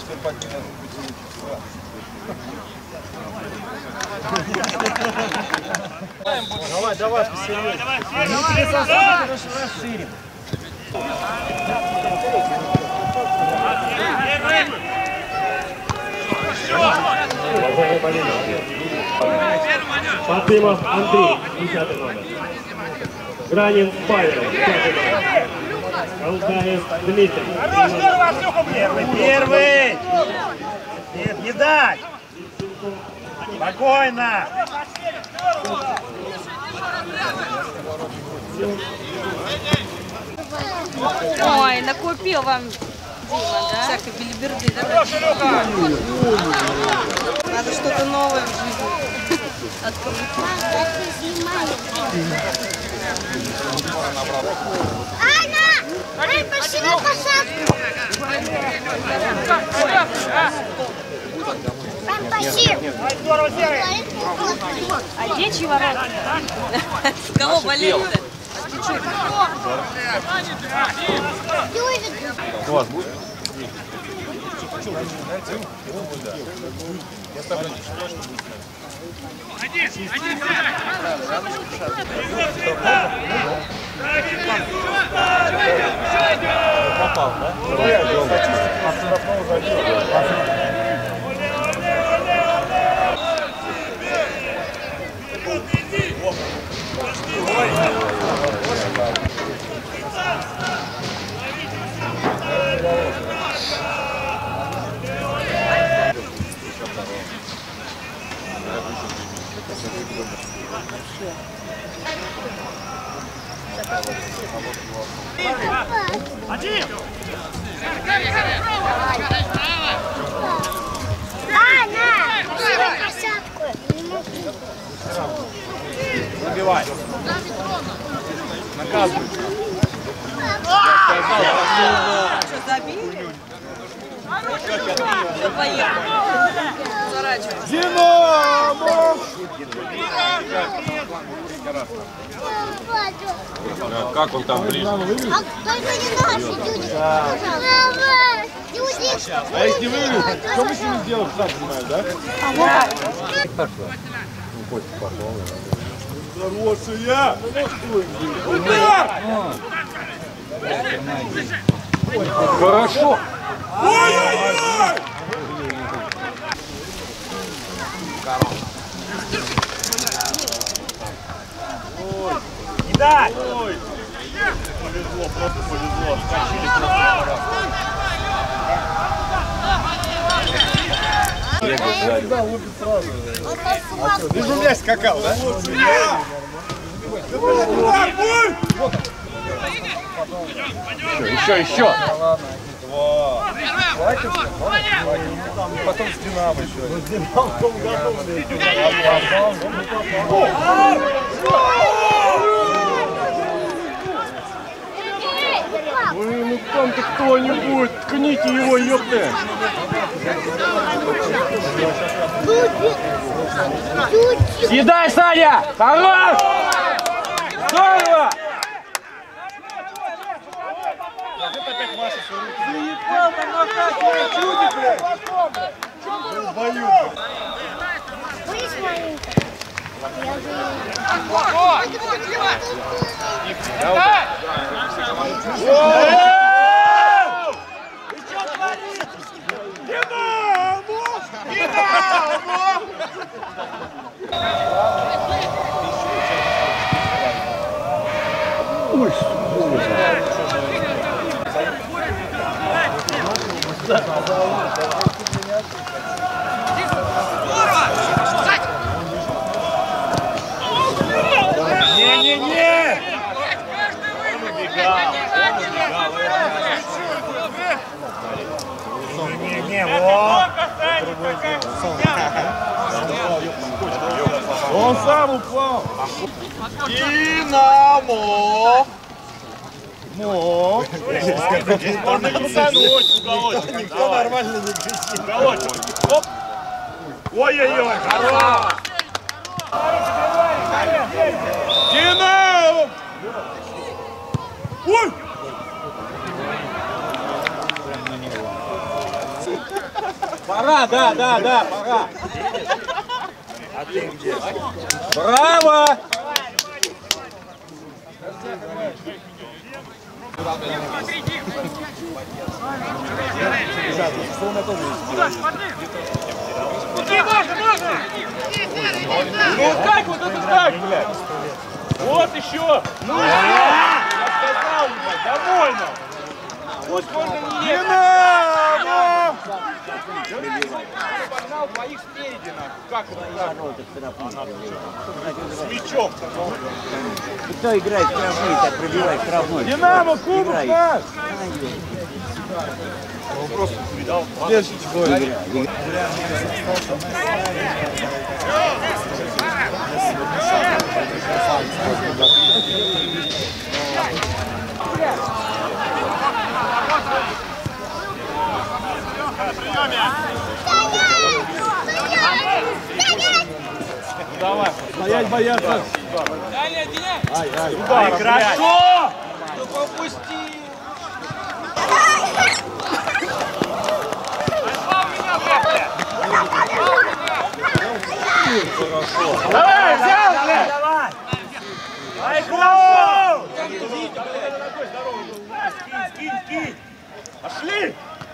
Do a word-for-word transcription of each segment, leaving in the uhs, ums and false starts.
Давай, давай, посильнее. Мы тебе сосуды расширим. Патлимов Андрей, десятый номер. Гранин Павел, пятый номер. Алгаев Дмитрий. Хорош, здорово, первый, первый! Нет, не дать! Спокойно! Ой, накупил вам Дима, да? Всякой билиберды, да? Надо что-то новое в жизни открыть. Аня! Ай, пошли на посадку! Ай, пошли! А где чьи ворота? С кого болеют-то? У вас будет? Один, один, Попал, да? один! Аня! Пошли на посадку! Не могу. Забивай. Наказывай. Что, забили? Да поехали. Зарачивай. Динамо! Как он там ближе? А только не наши люди. Мама! Люди! А если выиграл, что мы с ними сделаем, сам понимаешь, да? Хорошая! Хорошо! Ой-ой-ой! Не дай! Повезло, просто повезло. Скачили просто. Да, лупит сразу. Ты же у меня скакал, да? Еще, еще, еще. Потом с Динамо еще. С Динамо Ой, ну там-то кто-нибудь, ткните его, ёпты! Съедай, Саня! Хорош! Здорово! Заебал там накатывает люди, блядь! В бою! Будешь маленькая? Я Вы что творите? Динамо! Динамо! Ой, сука! Не-не-не! Не-не-не, вот! Он сам упал! Динамо! Ну, можно крутануть уголочек. Никто нормально не кричит. Уголочек. Оп! Ой-ой-ой, хорош! Динамо! Ой! Пора, да, да, да, пора. Браво! Ну как вот это так, блядь? Вот еще! Ну, я сказал, блядь, довольно! Вот можно не ехать! Погнал двоих спереди, нахуй. Как это так? С мячом. Кто играет в штрафные, так пробивает штрафной. Динамо, кубок наш! Он просто видал. Следующий гол. Давай, стоять бояться. Ай, ай, Ай, хорошо! Ну попусти. Давай, взял, блядь! Давай! Ай, хорошо! Скинь, скинь, скинь! Пошли!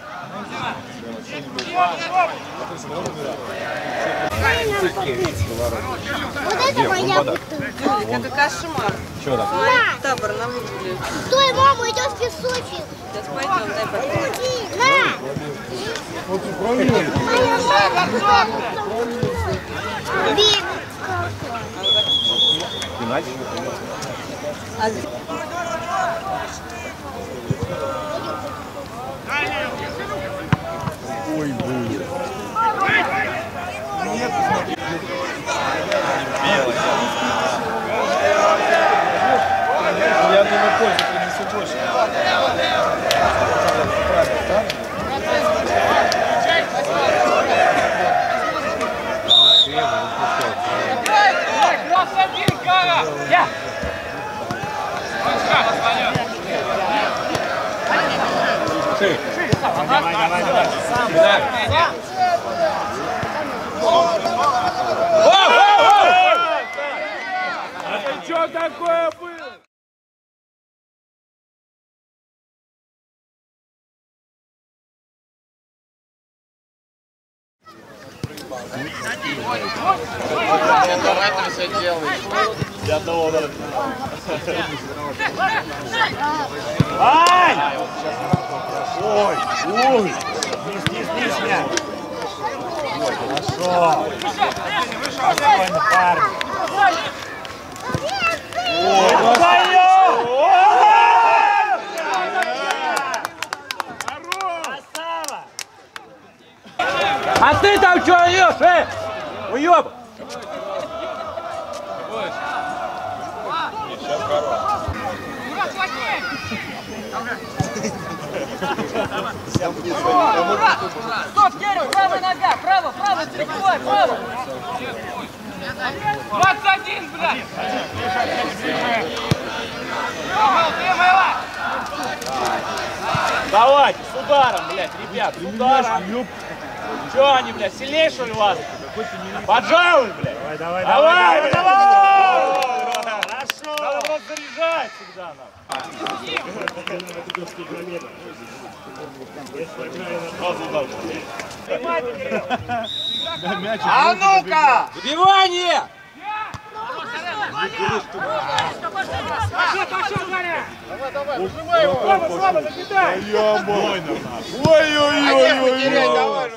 Вот это моя бутылка. Это кошмар. Что там? Табор на выгуле. Стой, мама, идет в песочек. Сейчас пойдем, дай попробовать. На! Моя мама. Биг. Ой, блин. Я думаю, пользу принесу больше. Давай, давай, давай. Сам, да. Это что такое было? Я доллар. Ай! Ой, ой! Низ, низ, низ, мяч. Хорошо. Спокойно, парни. Ой, твою! Красава! А ты там что орешь, э? Уёб! Стоп, Кирилл, правая нога, право, право, стрелковой, право. двадцать один, блядь. Давайте, с ударом, блядь, ребят, с ударом. Чё они, блядь, сильнее, что ли, вас? Поджалуй, блядь. Давай, давай, Давай, давай, давай! Хорошо! Надо было заряжать всегда нам. А ну-ка! Забивание! Слава, слава, закидай! Ой-ой-ой!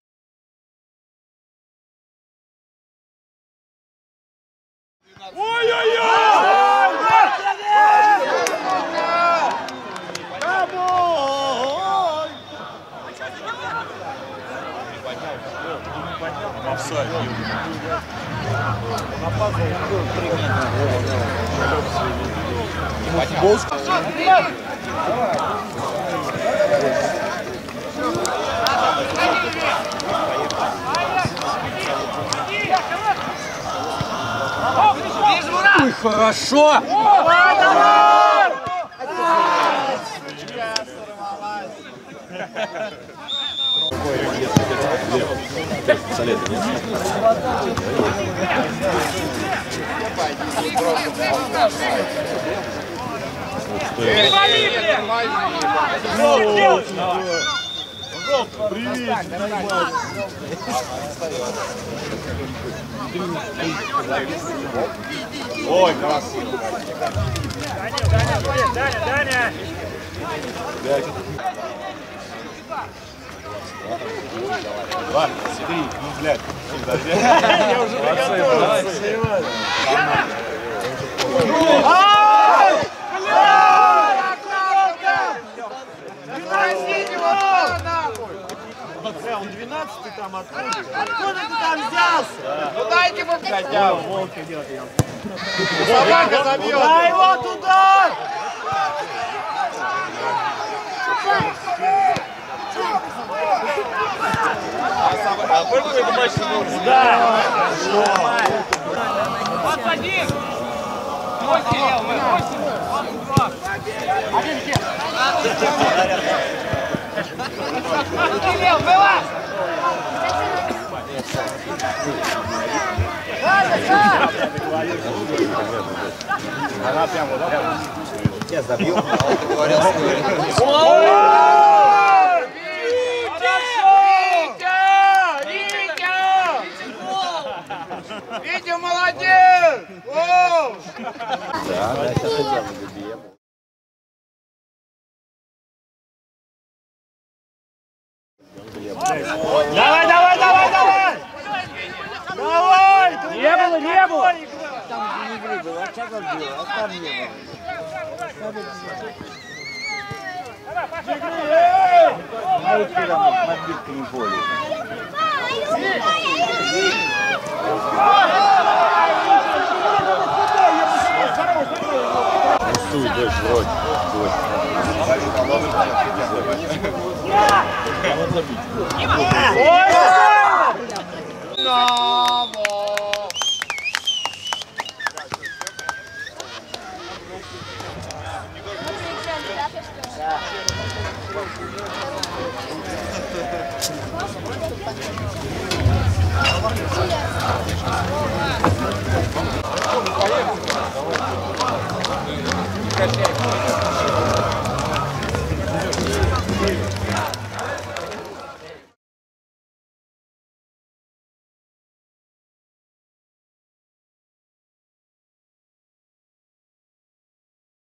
Ой, хорошо! Давай, давай! Ой, красиво. Даня, Даня, Даня! Ладно, смотри, ну, блядь. Я уже приготовился. Ай! Он двенадцатый там откуда? Откуда ты там взялся? Ну дайте ему хотя бы. Волка идет, я. Собака забьет. Дай его туда! А сколько это матч нужно? Да! Подсади! Мой Кирилл, мы восемь! Кирилл, вылазь! Она прямо, да? Я забил, а он говорил, Витя, молодец! О! да, да, сейчас хотя бы добьем. Давай, давай, давай, давай! Давай! Не было, не было! Там где не игры было, а как он делал? А там не было. А вот когда подбитка не поле. Суй, дочь, вроде. Поехали.